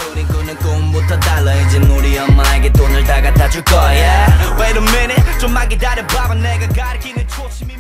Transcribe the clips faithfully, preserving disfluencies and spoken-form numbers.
우린 꾸는 꿈부터 달라. 이젠 우리 엄마에게 돈을 다 갖다 줄 거야. Wait a minute 좀만 기다려봐봐. 내가 가리키는 초침이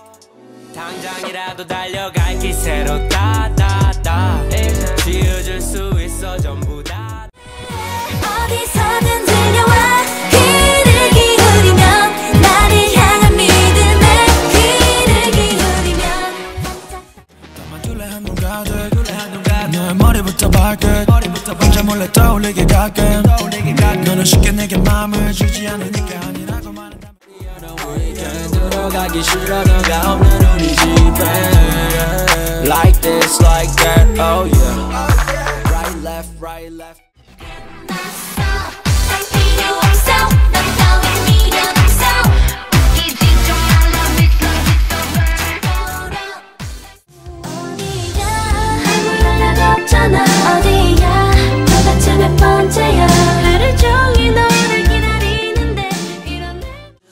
당장이라도 달려갈 기세로 따따따 지어줄 수 있어 전부 다. 어디서든 들려와 귀를 기울이면 나를 향한 믿음에 귀를 기울이면 담아줄래 한눈 가득 너의 머리부터 발끝 혼자 몰래 떠올리게 가끔 너는 쉽게 내게 마음을 주지 않으니까 아니라고 말한다면 들어가기 싫어 너가 없는 우리 집에 Like this, like that, oh yeah. Right, left, right, left. 난 필요 없어 넌 따윈 미련 없어 이제 좀 달라 어디야 아무 연락 없잖아 어디야 도대체 몇 번째야 하루 종일 너를 기다리는데 이런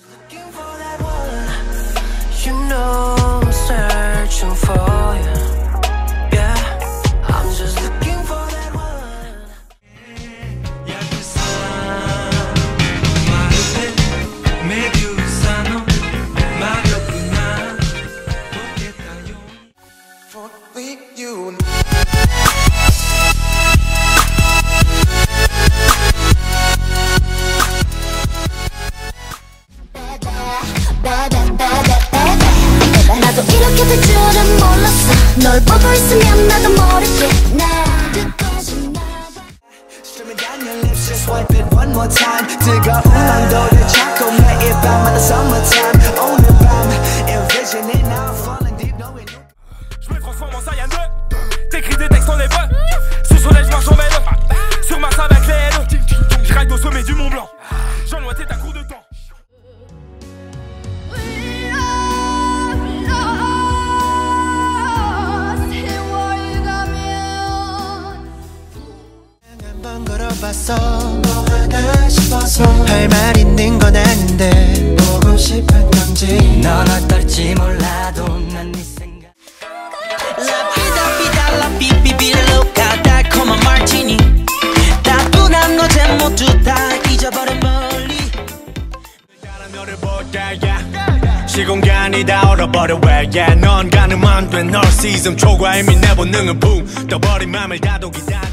You know I'm searching for you. Yeah, I'm just looking for that one. 여기서 마르네 메듀사노 마렵구나 보겠다요. Fuck with you. 나도 이렇게 될 줄은 몰랐어 널 보고 있으면 나도 모르게 나 끝까지 나가 Streaming down your lips, just wipe it one more time. 뜨거운 온도를 찾고 매일 밤마다 summertime. 오늘 밤 envisioning now falling deep knowing. Je me transforme en Saiyan deux. T'écris des textes en hébreu. Sous soleil je marche en vélo. Sur Mars avec les L E. Je ride au sommet du Mont Blanc. Jean-Louis t'es à court de temps. 봤어 뭐 하나 싶어서 할 말 있는 건 아닌데 보고 싶은 건지 넌 어떨지 몰라도 난 네 생각. La vida vida la 비비비 로카 달콤한 마티니 따분한 어제 모두 다 잊어버려 멀리. 나는 너를 볼게 yeah. 시공간이 다 얼어버려 왜 yeah. 넌 가늠한 된 널 시즌 초과의 미내 본능은 붕 떠버린 맘을 다독이다.